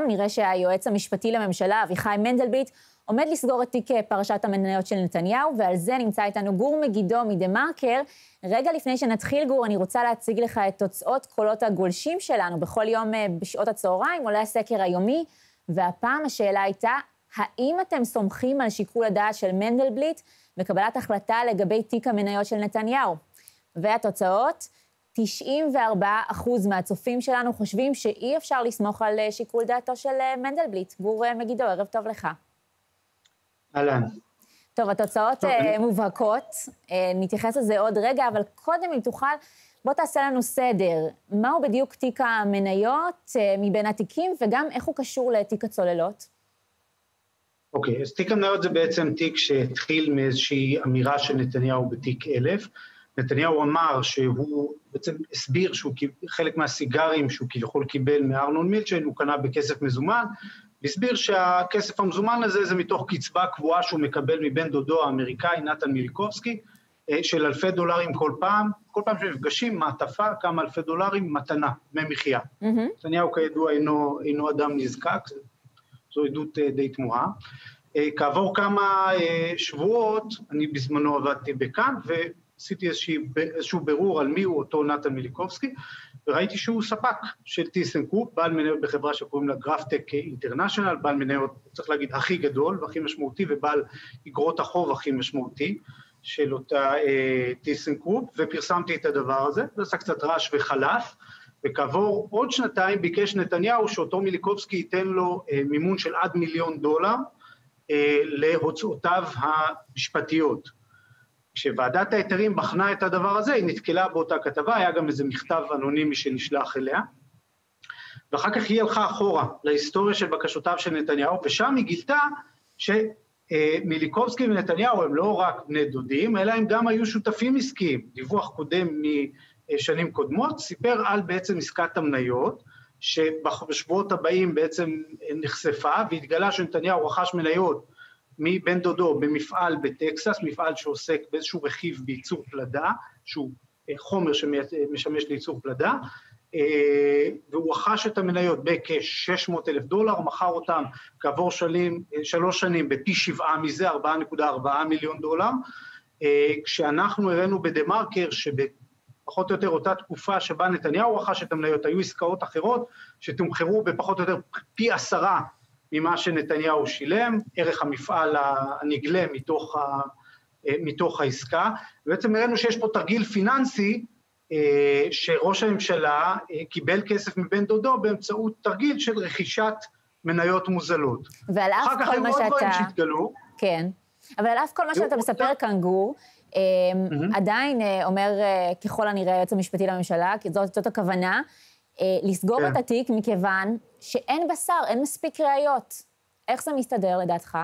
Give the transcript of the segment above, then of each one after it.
נראה שהיועץ המשפטי לממשלה, אביחי מנדלבליט, עומד לסגור את תיק פרשת המניות של נתניהו, ועל זה נמצא איתנו גור מגידו מדה-מרקר. רגע לפני שנתחיל, גור, אני רוצה להציג לך את תוצאות קולות הגולשים שלנו. בכל יום בשעות הצהריים עולה הסקר היומי, והפעם השאלה הייתה, האם אתם סומכים על שיקול הדעת של מנדלבליט בקבלת החלטה לגבי תיק המניות של נתניהו? והתוצאות, 94% מהצופים שלנו חושבים שאי אפשר לסמוך על שיקול דעתו של מנדלבליט. גור מגידו, ערב טוב לך. אהלן. טוב, התוצאות מובהקות, נתייחס לזה עוד רגע, אבל קודם אם תוכל, בוא תעשה לנו סדר. מהו בדיוק תיק המניות מבין התיקים, וגם איך הוא קשור לתיק הצוללות? אוקיי, אז תיק המניות זה בעצם תיק שהתחיל מאיזושהי אמירה של נתניהו בתיק 1000. נתניהו אמר שהוא בעצם הסביר שהוא חלק מהסיגרים שהוא כביכול קיבל מארנון מילצ'ן, הוא קנה בכסף מזומן, והסביר שהכסף המזומן הזה זה מתוך קצבה קבועה שהוא מקבל מבן דודו האמריקאי, נתן מיליקובסקי, של $1,000 כל פעם שמפגשים, מעטפה, כמה $1,000 מתנה, דמי מחיה. נתניהו כידוע אינו אדם נזקק, זו עדות די תמוהה. כעבור כמה שבועות, אני בזמנו עבדתי בכאן, ועשיתי איזשהו בירור על מי הוא אותו נתן מיליקובסקי, וראיתי שהוא ספק של טיסנקרופ, בעל מניות בחברה שקוראים לה גרפטק אינטרנשיונל, בעל מניות, צריך להגיד, הכי גדול והכי משמעותי, ובעל אגרות החוב הכי משמעותי של אותה טיסנקרופ, ופרסמתי את הדבר הזה, זה עשה קצת רעש וחלף, וכעבור עוד שנתיים ביקש נתניהו שאותו מיליקובסקי ייתן לו מימון של עד $1,000,000 להוצאותיו המשפטיות. כשוועדת ההיתרים בחנה את הדבר הזה, היא נתקלה באותה כתבה, היה גם איזה מכתב אנונימי שנשלח אליה, ואחר כך היא הלכה אחורה להיסטוריה של בקשותיו של נתניהו, ושם היא גילתה שמיליקובסקי ונתניהו הם לא רק בני דודים, אלא הם גם היו שותפים עסקיים. דיווח קודם משנים קודמות, סיפר על בעצם עסקת המניות, שבשבועות הבאים בעצם נחשפה, והתגלה שנתניהו רכש מניות מבן דודו במפעל בטקסס, מפעל שעוסק באיזשהו רכיב בייצור פלדה, שהוא חומר שמשמש לייצור פלדה, והוא רכש את המניות בכ$600,000, מכר אותם כעבור 3 שנים בפי 7 מזה, $4.4 מיליון, כשאנחנו הראינו בדה-מרקר שבפחות או יותר אותה תקופה שבה נתניהו רכש את המניות, היו עסקאות אחרות שתומחרו בפחות או יותר פי 10 ממה שנתניהו שילם, ערך המפעל הנגלה מתוך העסקה, ובעצם הראינו שיש פה תרגיל פיננסי, שראש הממשלה קיבל כסף מבן דודו באמצעות תרגיל של רכישת מניות מוזלות. ועל אף כל מה שאתה... כן, אבל על אף כל מה שאתה מספר כאן, גור, עדיין אומר ככל הנראה היועץ המשפטי לממשלה, כי זאת הכוונה, לסגור את התיק מכיוון שאין בשר, אין מספיק ראיות. איך זה מסתדר לדעתך?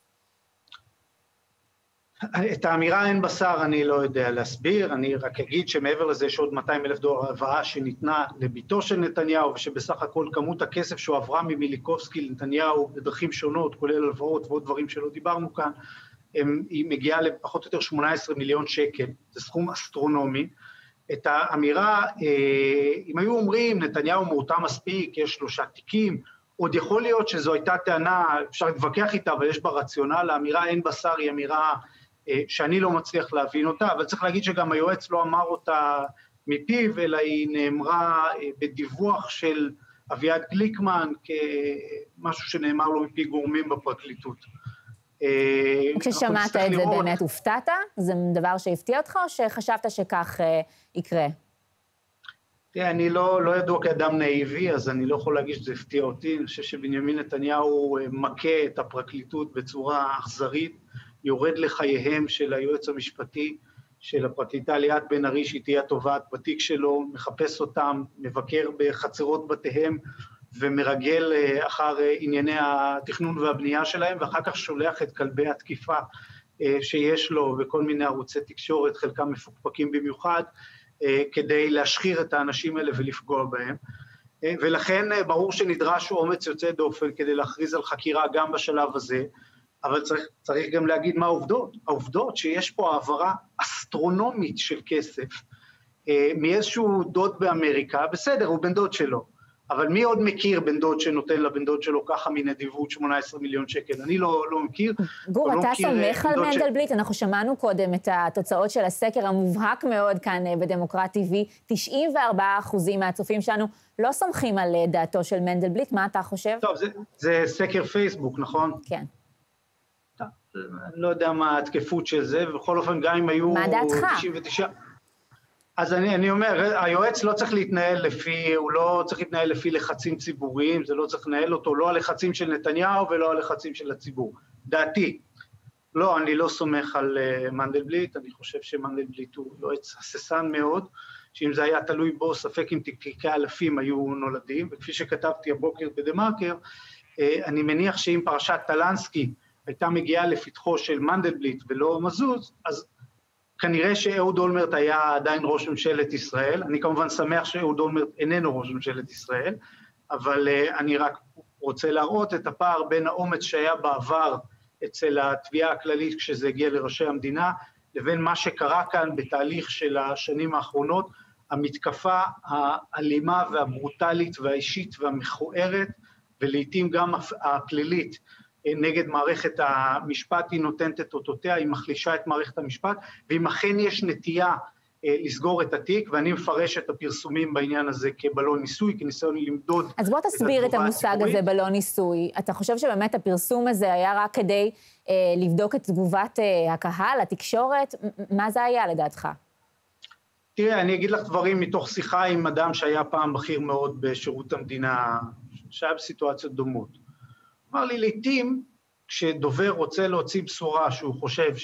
את האמירה אין בשר אני לא יודע להסביר, אני רק אגיד שמעבר לזה יש עוד $200,000 הלוואה שניתנה לביתו של נתניהו, ושבסך הכל כמות הכסף שהועברה ממיליקובסקי לנתניהו בדרכים שונות, כולל הלוואות ועוד דברים שלא דיברנו כאן, היא מגיעה לפחות או יותר 18 מיליון שקל, זה סכום אסטרונומי. את האמירה, אם היו אומרים, נתניהו מורתע מספיק, יש 3 תיקים, עוד יכול להיות שזו הייתה טענה, אפשר להתווכח איתה, אבל יש בה רציונל, האמירה אין בשר היא אמירה שאני לא מצליח להבין אותה, אבל צריך להגיד שגם היועץ לא אמר אותה מפיו, אלא היא נאמרה בדיווח של אביעד גליקמן, כמשהו שנאמר לו מפי גורמים בפרקליטות. כששמעת את זה באמת הופתעת? זה דבר שהפתיע אותך או שחשבת שכך יקרה? אני לא ידוע כאדם נאיבי, אז אני לא יכול להגיד שזה הפתיע אותי. אני חושב שבנימין נתניהו מכה את הפרקליטות בצורה אכזרית, יורד לחייהם של היועץ המשפטי, של הפרקליטה ליאת בן ארי, שהיא תהיה התובעת בתיק שלו, מחפש אותם, מבקר בחצרות בתיהם, ומרגל אחר ענייני התכנון והבנייה שלהם, ואחר כך שולח את כלבי התקיפה שיש לו, וכל מיני ערוצי תקשורת, חלקם מפוקפקים במיוחד, כדי להשחיר את האנשים האלה ולפגוע בהם. ולכן ברור שנדרש אומץ יוצא דופן כדי להכריז על חקירה גם בשלב הזה, אבל צריך גם להגיד מה העובדות. העובדות שיש פה העברה אסטרונומית של כסף, מאיזשהו דוד באמריקה, בסדר, הוא בן דוד שלו, אבל מי עוד מכיר בן דוד שנותן לבן דוד שלו ככה מנדיבות 18 מיליון שקל? אני לא מכיר. גור, אתה סומך על מנדלבליט? אנחנו שמענו קודם את התוצאות של הסקר המובהק מאוד כאן בדמוקרט TV. 94% מהצופים שלנו לא סומכים על דעתו של מנדלבליט. מה אתה חושב? טוב, זה סקר פייסבוק, נכון? כן. אני לא יודע מה התקפות של זה, ובכל אופן גם אם היו... מה דעתך? 99... אז אני אומר, היועץ לא צריך להתנהל לפי, הוא לא צריך להתנהל לפי לחצים ציבוריים, זה לא צריך לנהל אותו, לא הלחצים של נתניהו ולא הלחצים של הציבור. דעתי, לא, אני לא סומך על מנדלבליט, אני חושב שמנדלבליט הוא יועץ הססן מאוד, שאם זה היה תלוי בו, ספק אם תיקי אלפים היו נולדים, וכפי שכתבתי הבוקר בדה-מרקר, אני מניח שאם פרשת טלנסקי הייתה מגיעה לפתחו של מנדלבליט ולא מזוז, אז כנראה שאהוד אולמרט היה עדיין ראש ממשלת ישראל, אני כמובן שמח שאהוד אולמרט איננו ראש ממשלת ישראל, אבל אני רק רוצה להראות את הפער בין האומץ שהיה בעבר אצל התביעה הכללית כשזה הגיע לראשי המדינה, לבין מה שקרה כאן בתהליך של השנים האחרונות, המתקפה האלימה והברוטלית והאישית והמכוערת, ולעיתים גם הפלילית, נגד מערכת המשפט, היא נותנת את אותותיה, היא מחלישה את מערכת המשפט, ואם אכן יש נטייה לסגור את התיק, ואני מפרש את הפרסומים בעניין הזה כבלון ניסוי, כניסיון למדוד את התגובה הציבורית. אז בוא תסביר את המושג הזה, בלון ניסוי. אתה חושב שבאמת הפרסום הזה היה רק כדי לבדוק את תגובת הקהל, התקשורת? מה זה היה לדעתך? תראה, אני אגיד לך דברים מתוך שיחה עם אדם שהיה פעם בכיר מאוד בשירות המדינה, שהיה בסיטואציות דומות. אמר לי, לעתים, כשדובר רוצה להוציא בשורה שהוא חושב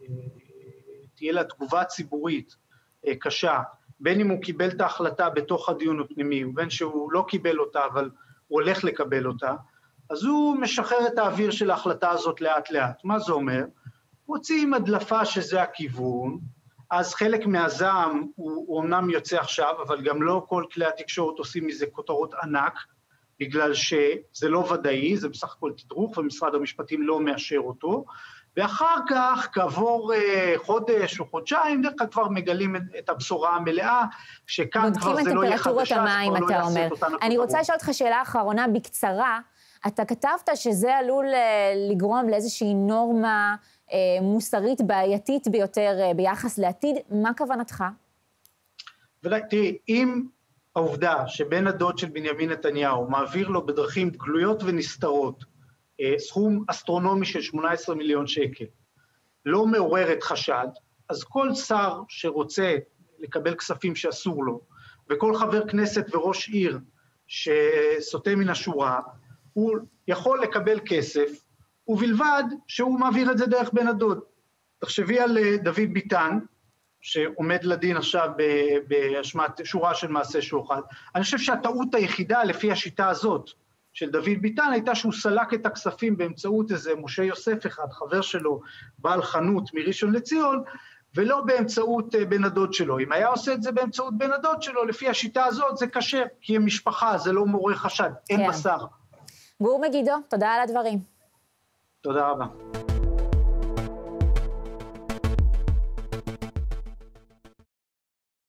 שתהיה לה תגובה ציבורית קשה, בין אם הוא קיבל את ההחלטה בתוך הדיון הפנימי, ובין שהוא לא קיבל אותה, אבל הוא הולך לקבל אותה, אז הוא משחרר את האוויר של ההחלטה הזאת לאט לאט. מה זה אומר? מוצאים הדלפה שזה הכיוון, אז חלק מהזעם הוא אמנם יוצא עכשיו, אבל גם לא כל כלי התקשורת עושים מזה כותרות ענק, בגלל שזה לא ודאי, זה בסך הכל תדרוך, ומשרד המשפטים לא מאשר אותו, ואחר כך, כעבור חודש או חודשיים, דרך כלל כבר מגלים את הבשורה המלאה, שכאן כבר זה לא יהיה חדשה, המים, כבר לא יעשה את אותנו כותרות. אני רוצה לשאול אותך שאלה אחרונה בקצרה, אתה כתבת שזה עלול לגרום לאיזושהי נורמה מוסרית בעייתית ביותר ביחס לעתיד, מה כוונתך? תראי, אם העובדה שבן הדוד של בנימין נתניהו מעביר לו בדרכים גלויות ונסתרות סכום אסטרונומי של 18 מיליון שקל, לא מעוררת חשד, אז כל שר שרוצה לקבל כספים שאסור לו, וכל חבר כנסת וראש עיר שסוטה מן השורה, הוא יכול לקבל כסף, ובלבד שהוא מעביר את זה דרך בן הדוד. תחשבי על דוד ביטן, שעומד לדין עכשיו באשמת שורה של מעשה שוחד. אני חושב שהטעות היחידה לפי השיטה הזאת של דוד ביטן הייתה שהוא סלק את הכספים באמצעות איזה משה יוסף אחד, חבר שלו, בעל חנות מראשון לציון, ולא באמצעות בן הדוד שלו. אם היה עושה את זה באמצעות בן הדוד שלו, לפי השיטה הזאת זה קשה, כי הם משפחה, זה לא מעורר חשד, אין בשר. גור מגידו, תודה על הדברים. תודה רבה.